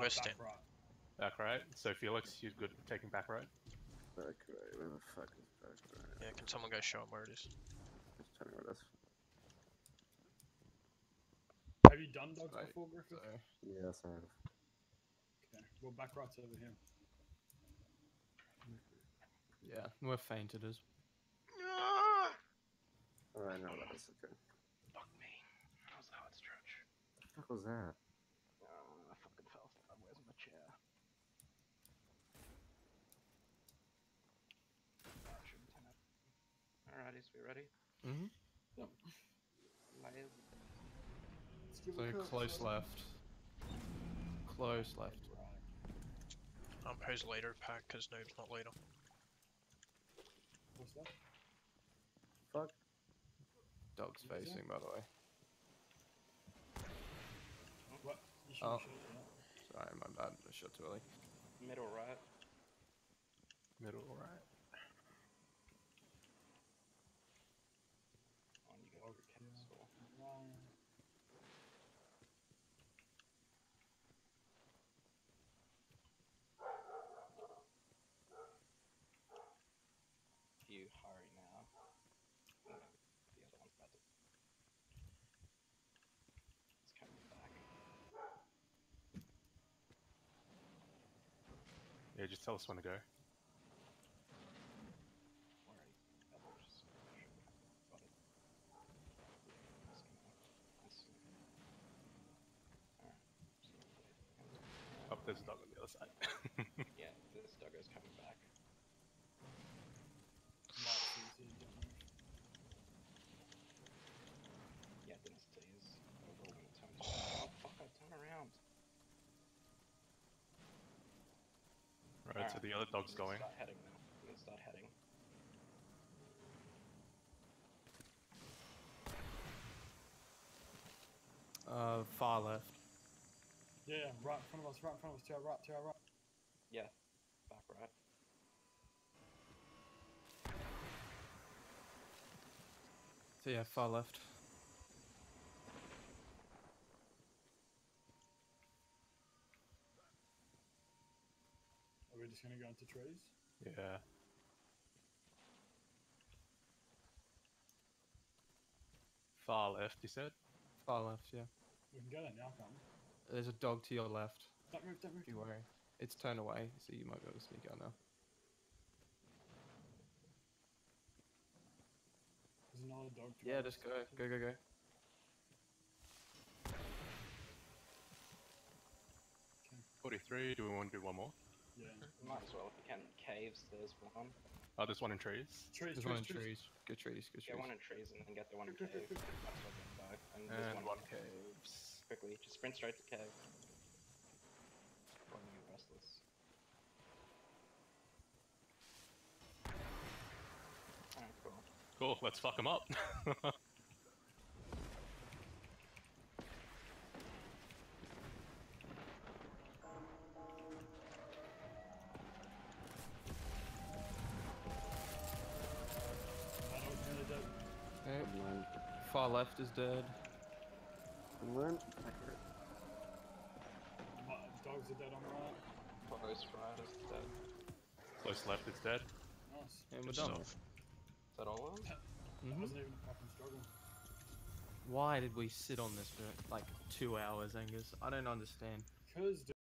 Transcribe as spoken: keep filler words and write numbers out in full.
West back end. right. Back right. So Felix, you're good at taking back right. Back right. Where the fuck is back right? Yeah, can someone go show him where it is? Just tell me where that's. Have you done dogs Right, before, Griffith? So, Yes, I have. Okay. Well, back right's over here. yeah, we're fainted as. Oh, I know that is okay. Fuck me. That was a hard stretch. What the fuck was that? Oh, I fucking fell. Where's my chair? Alrighty, so we ready? Mm-hmm. Yep. Layers. Let's give So it a curve, close so- left. Close left. Right. Um, who's leader pack? Because Noob's not leader. What's that? Fuck. Dog's What is facing, by the way. What? You should Oh. shoot it. Sorry, my bad. I shot too early. Middle right. Middle right. On you go through cancel. Right. If you hurry now. Oh, no, the other one's about to. It's coming back. Yeah, just tell us when to go. Where are you? Oh, just got it. Yeah, it's gonna. That's. Alright. Oh, there's a dog on the other side. Yeah, this doggo's coming back. Might see it, see it, don't know. Yeah, Dennis, please. I will when it turns. Oh, fuck, I turn around. Right, so the other dog's You can going. Start heading now. You can start heading. Uh, far left. Yeah, yeah, right in front of us, right in front of us, to our right, to our right. Yeah, back right. So yeah, far left. Are we just gonna go into trees? Yeah. Far left, you said? Far left, yeah. We can go there now, can't we? There's a dog to your left. Don't move, don't move. If you worry. It's turned away, so you might be able to sneak out now. There's another dog. to Yeah, our just go, left. go, go, go. forty-three, do we want to do one more? Yeah. Might as well if you can. Caves, there's one. Oh, there's one in trees. Trees, There's trees, one in trees. trees. Go trees, go Get trees. one in trees and then get the one in Quick, cave. quick, Might quick, as well get both. And, there's And one one caves. quickly. Just sprint straight to cave. Or you restless. Alright, cool. Cool, let's fuck them up. That dog's nearly dead. Okay. Come on. Far left is dead. Come on. Back right. Mi- Dogs are dead on right. Close right is dead. Close left is dead. Nice. And we're Good done. stuff. Is that all of them? That Mhm. wasn't even a fucking struggle. Why did we sit on this for like two hours, Angus? I don't understand. Because